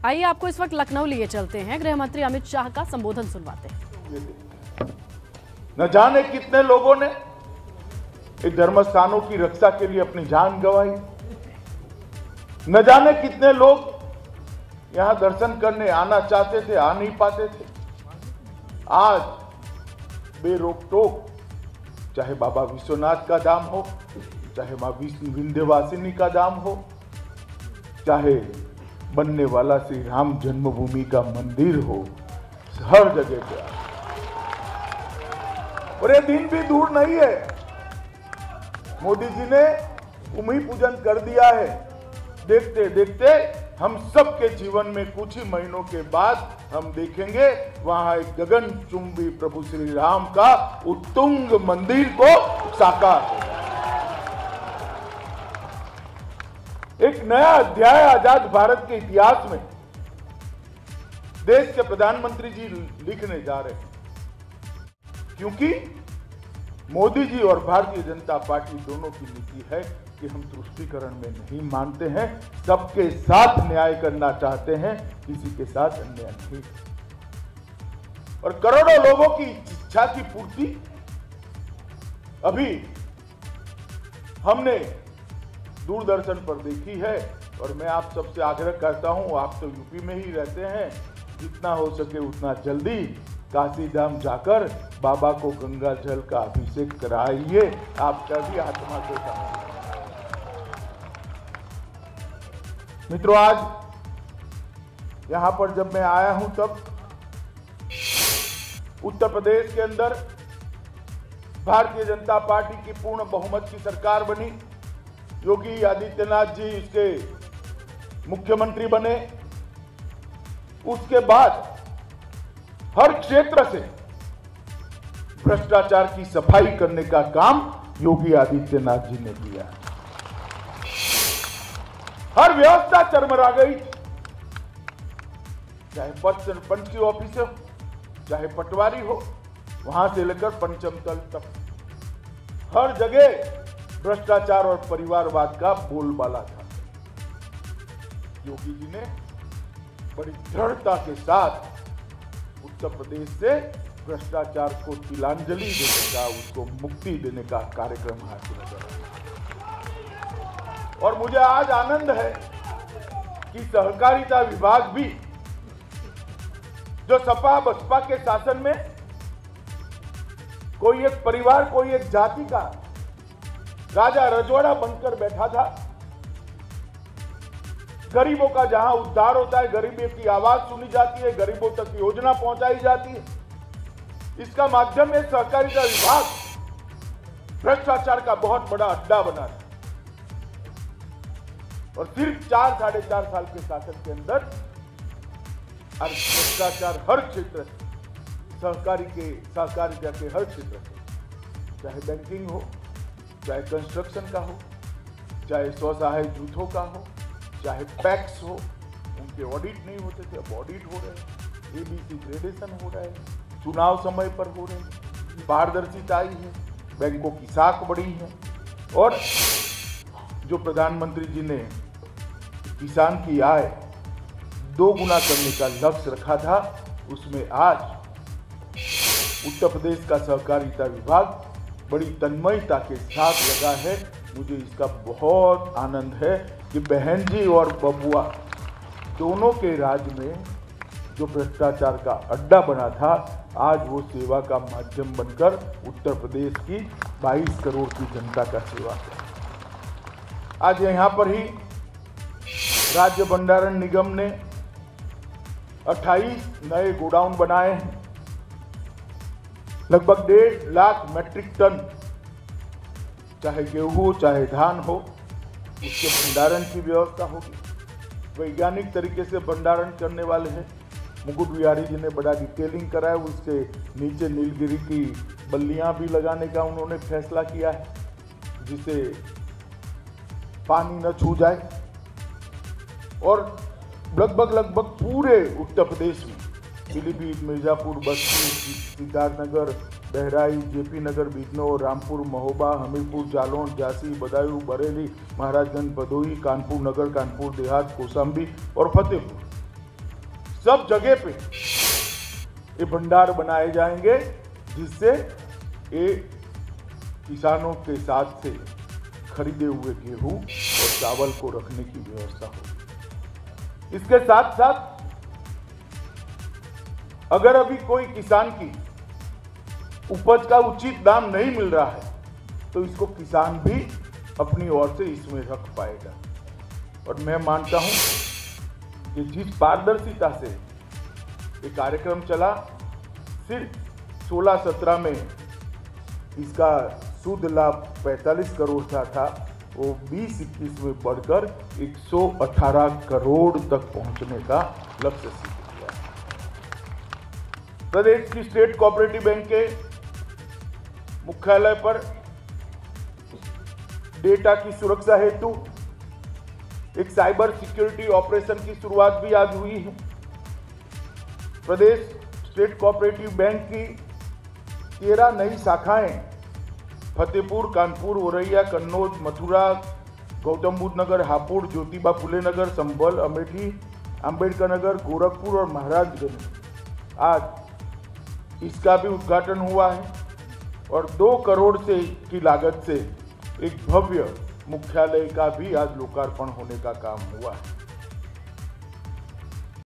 आइए आपको इस वक्त लखनऊ लिए चलते हैं, गृह मंत्री अमित शाह का संबोधन सुनवाते हैं। न जाने कितने लोगों ने इस धर्म स्थानों की रक्षा के लिए अपनी जान गंवाई, न जाने कितने लोग यहां दर्शन करने आना चाहते थे, आ नहीं पाते थे। आज बेरोक टोक चाहे बाबा विश्वनाथ का धाम हो, चाहे मां विंध्यवासिनी का धाम हो, चाहे बनने वाला श्री राम जन्मभूमि का मंदिर हो, हर जगह पे और ये दिन भी दूर नहीं है। मोदी जी ने भूमि पूजन कर दिया है। देखते देखते हम सबके जीवन में कुछ ही महीनों के बाद हम देखेंगे वहां एक गगनचुंबी प्रभु श्री राम का उत्तुंग मंदिर को साकार होगा। एक नया अध्याय आजाद भारत के इतिहास में देश के प्रधानमंत्री जी लिखने जा रहे हैं, क्योंकि मोदी जी और भारतीय जनता पार्टी दोनों की नीति है कि हम तुष्टीकरण में नहीं मानते हैं, सबके साथ न्याय करना चाहते हैं, किसी के साथ अन्याय नहीं। और करोड़ों लोगों की इच्छा की पूर्ति अभी हमने दूरदर्शन पर देखी है। और मैं आप सबसे आग्रह करता हूं, आप तो यूपी में ही रहते हैं, जितना हो सके उतना जल्दी काशी धाम जाकर बाबा को गंगा जल का अभिषेक कराइए, आपका भी आत्मा को शांति। मित्रों, आज यहां पर जब मैं आया हूं तब उत्तर प्रदेश के अंदर भारतीय जनता पार्टी की पूर्ण बहुमत की सरकार बनी। योगी आदित्यनाथ जी इसके मुख्यमंत्री बने। उसके बाद हर क्षेत्र से भ्रष्टाचार की सफाई करने का काम योगी आदित्यनाथ जी ने किया। हर व्यवस्था चरमरा गई, चाहे पद सरपंच की ऑफिस हो, चाहे पटवारी हो, वहां से लेकर पंचम तल तक हर जगह भ्रष्टाचार और परिवारवाद का बोलबाला था। योगी जी ने बड़ी दृढ़ता के साथ उत्तर प्रदेश से भ्रष्टाचार को तिलांजलि देने का, उसको मुक्ति देने का कार्यक्रम हाथ में लिया। और मुझे आज आनंद है कि सहकारिता विभाग भी, जो सपा बसपा के शासन में कोई एक परिवार, कोई एक जाति का राजा रजवाड़ा बनकर बैठा था, गरीबों का जहां उद्धार होता है, गरीबों की आवाज सुनी जाती है, गरीबों तक योजना पहुंचाई जाती है, इसका माध्यम में सहकारिता विभाग भ्रष्टाचार का बहुत बड़ा अड्डा बना है। और सिर्फ 4-4.5 साल के शासन के अंदर भ्रष्टाचार हर क्षेत्र से, सहकारिता के हर क्षेत्र से, चाहे बैंकिंग हो, चाहे कंस्ट्रक्शन का हो, चाहे स्वसहाय जूथों का हो, चाहे पैक्स हो, उनके ऑडिट नहीं होते थे, अब ऑडिट हो रहे हैं, एबीसी ग्रेडेशन हो रहा है, चुनाव समय पर हो रहे हैं, पारदर्शिता आई है, बैंकों की साख बढ़ी है। और जो प्रधानमंत्री जी ने किसान की आय 2 गुना करने का लक्ष्य रखा था, उसमें आज उत्तर प्रदेश का सहकारिता विभाग बड़ी तन्मयता के साथ लगा है। मुझे इसका बहुत आनंद है कि बहन जी और बबुआ दोनों के राज्य में जो भ्रष्टाचार का अड्डा बना था, आज वो सेवा का माध्यम बनकर उत्तर प्रदेश की 22 करोड़ की जनता का सेवा कर। आज यहाँ पर ही राज्य भंडारण निगम ने 28 नए गोडाउन बनाए हैं। लगभग 1.5 लाख मेट्रिक टन, चाहे गेहूं चाहे धान हो, उसके भंडारण की व्यवस्था होगी। वैज्ञानिक तरीके से भंडारण करने वाले हैं। मुकुट बिहारी जी ने बड़ा डिटेलिंग करा है, उसके नीचे नीलगिरी की बल्लियां भी लगाने का उन्होंने फैसला किया है, जिसे पानी न छू जाए। और लगभग पूरे उत्तर प्रदेश में पीलीभीत, मिर्जापुर, बस्ती, सिद्धार्थनगर, बहराइच, जेपी नगर, बिजनौर, रामपुर, महोबा, हमीरपुर, जालौन, झांसी, बदायूं, बरेली, महाराजगंज, भदोही, कानपुर नगर, कानपुर देहात, कौशाम्बी और फतेहपुर, सब जगह पे ये भंडार बनाए जाएंगे, जिससे ये किसानों के साथ से खरीदे हुए गेहूं और चावल को रखने की व्यवस्था हो। इसके साथ साथ अगर अभी कोई किसान की उपज का उचित दाम नहीं मिल रहा है तो इसको किसान भी अपनी ओर से इसमें रख पाएगा। और मैं मानता हूं कि जिस पारदर्शिता से ये कार्यक्रम चला, सिर्फ 16-17 में इसका शुद्ध लाभ 45 करोड़ था, वो 20-21 में बढ़कर 118 करोड़ तक पहुंचने का लक्ष्य सिद्ध किया। प्रदेश की स्टेट कोऑपरेटिव बैंक के मुख्यालय पर डेटा की सुरक्षा हेतु एक साइबर सिक्योरिटी ऑपरेशन की शुरुआत भी आज हुई है। प्रदेश स्टेट कोऑपरेटिव बैंक की 13 नई शाखाएं फतेहपुर, कानपुर, औरैया, कन्नौज, मथुरा, गौतम बुद्ध नगर, हापुड़, ज्योतिबा फुले नगर, संभल, अमेठी, अंबेडकर नगर, गोरखपुर और महाराजगंज, आज इसका भी उद्घाटन हुआ है। और 2 करोड़ से की लागत से एक भव्य मुख्यालय का भी आज लोकार्पण होने का काम हुआ है।